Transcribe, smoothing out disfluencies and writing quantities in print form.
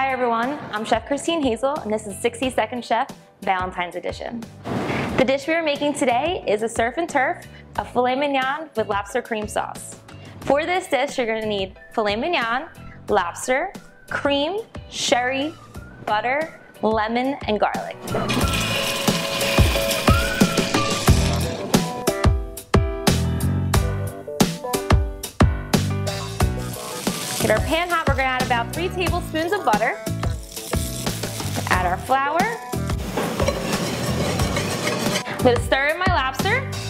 Hi everyone, I'm Chef Christine Hazel and this is 60 Second Chef Valentine's Edition. The dish we are making today is a surf and turf, a filet mignon with lobster cream sauce. For this dish you're going to need filet mignon, lobster, cream, sherry, butter, lemon, and garlic. Get our pan hot, we're going to add about 3 tablespoons of butter. Add our flour. I'm going to stir in my lobster.